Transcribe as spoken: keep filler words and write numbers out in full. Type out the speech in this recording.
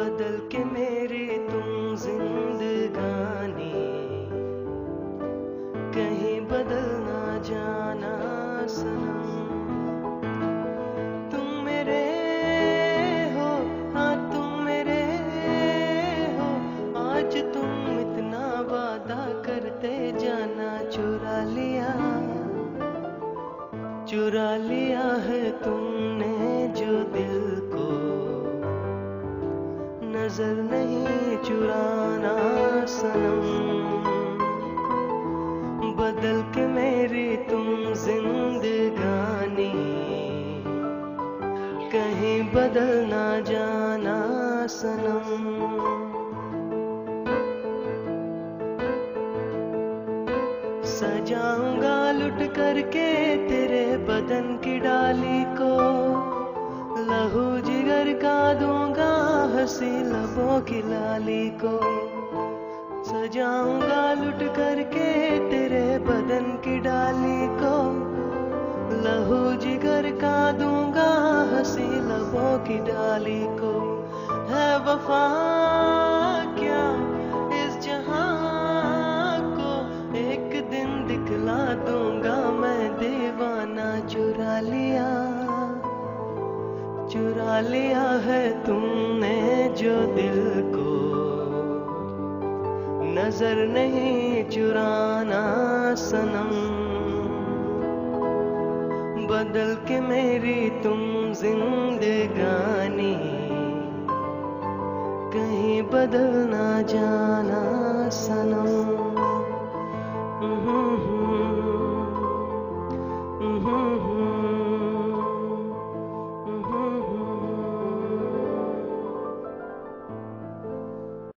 बदल के मेरी तुम जिंदगानी, कहीं बदल ना जाना सनम। तुम मेरे हो, हाँ तुम मेरे हो, आज तुम इतना वादा करते जाना। चुरा लिया चुरा लिया है तुमने जो दिल को, नजर नहीं चुराना सनम। बदल के मेरी तुम जिंदगानी, कहीं बदल ना जाना सनम। सजाऊंगा लुट करके तेरे बदन की डाली को, लहू जिगर का दूंगा हंसी लबों की लाली को। सजाऊंगा लुट करके तेरे बदन की डाली को, लहू जिगर का दूंगा हंसी लबों की डाली को। है वफा क्या इस जहां को, एक दिन दिखला दूंगा मैं दीवाना। चुरा लिया चुरा लिया है तुमने जो दिल को, नजर नहीं चुराना सनम। बदल के मेरी तुम जिंदगानी, कहीं बदल ना जाना।